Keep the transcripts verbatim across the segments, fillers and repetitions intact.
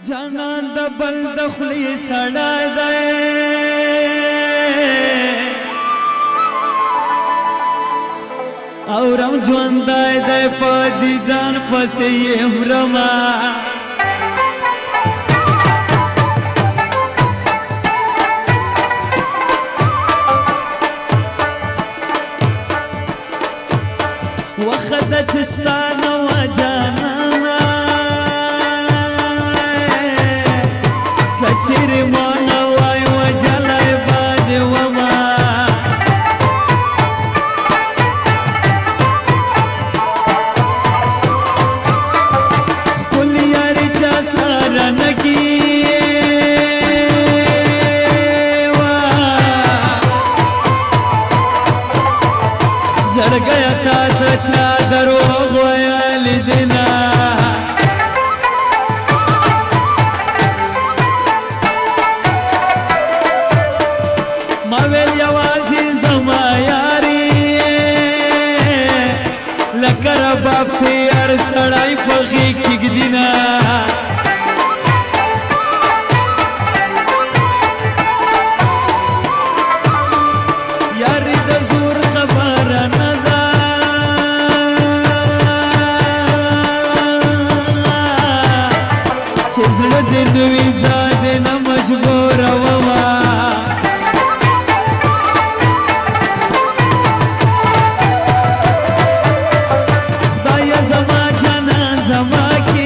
جانان د بل د خلی سړی دی او رم ژوندی دی په دیدن پسې یې مرمه وخت د چې ستا نه وه جانانه که چیرې ما نه وای وجلی به دې ومه ښکل یارې چا سره نه کیوه زړګیه تا ته چا دروغ ویلي دي نه ما ویل یوازې زما یاري لکه رباب کې هر سړی په غېږ کېږدي نه یاري د زور خبره نه ده چې زړه دې نه وي زه دې نه مجبورومه خدایه زما جانان زما کې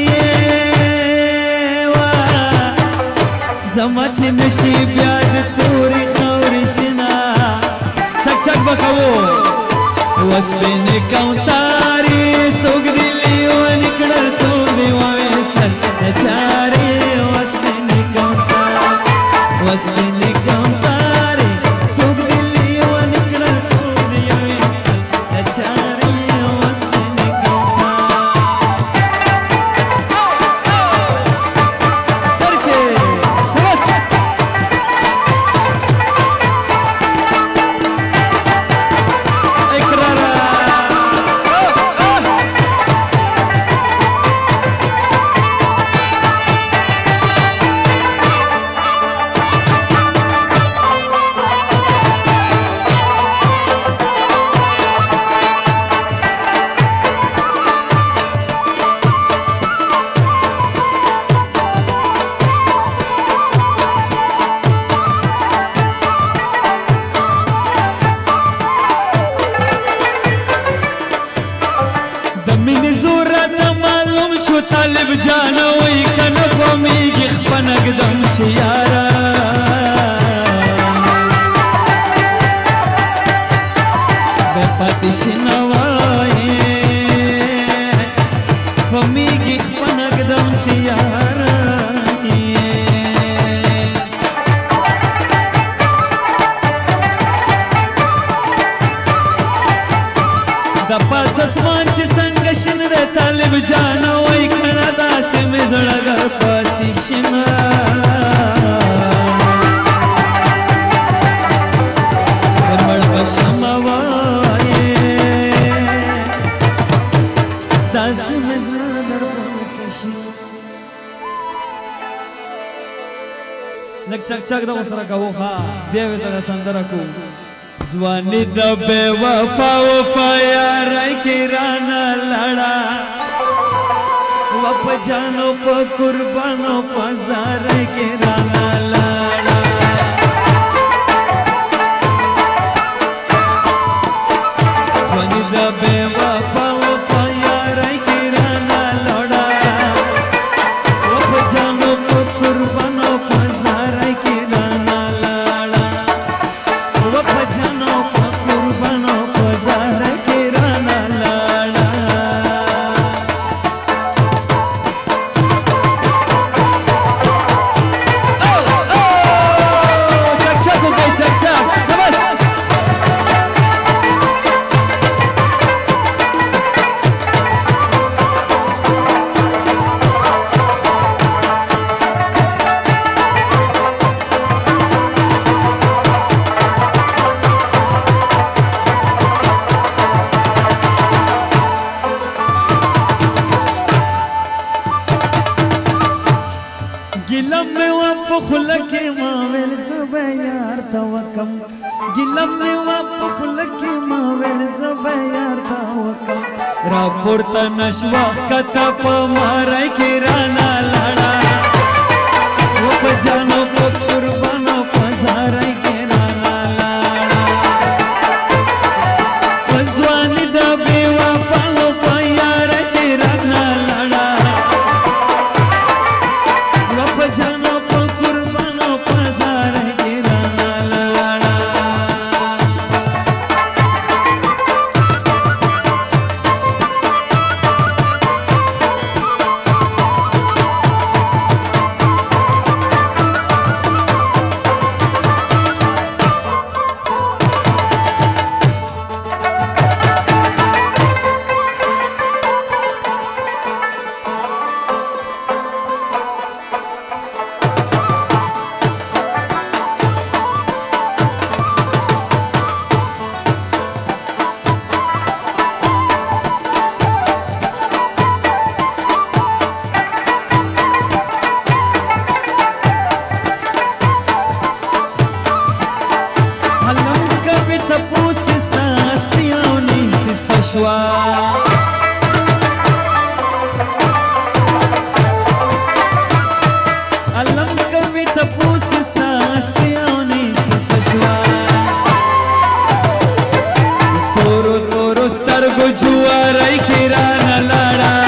وه زما چې نشي بیا د تورې خاورې شنه چک چک به کوو وسپینې کوتارې څوک دې لیونې کړل څوک دې وویستل د چارې وسپینې کوتارې وسپینې کوتارې څوک دې لیونې کړل څوک دې وویستل د چارې وسپینې کوتارې طالب جانا وی کنه پمیږي خپنګدم چې یارا د پاتې شنه وای پمیږي خپنګدم چې یارا د پاس اسمان چې څنګه شین د طالب جانا وای کنه داسې مې زړه در پاسې شنه د مړ به شمه وایې داسې مې زړه در پاسې شنه لږ چک چک د ورسره کوو ښه بیا یې دله سندره کوو ځواني د بې وفاو په یارۍ کې رانه لړه و په جانو په قربانو په زارۍ کې رانه لړه ځواني د بې وفاو په یارۍ کې رانه لړه و په جانو په قربانو په زارۍ کې رانه لړه و په جانو په قربانو په زارۍ کې رانه لړه Oh, oh! गिलम में वाप खुलके मावेल सब यार तवकम गिलम में वाप खुलके मावेल सब यार तवकम रापुरता नशवा कता पमाराय के राना लाड़ा वो पजानो को कुर्बानो पजाराय के राना लाड़ा पजवानी दा बेवा पालो पायार के राना लाड़ा वो पजानो को कुर्बानो पजाराय के राना लाड़ा Alam kami tapos sa astiyonis sa shwa Toro toro star go juaray kirana lara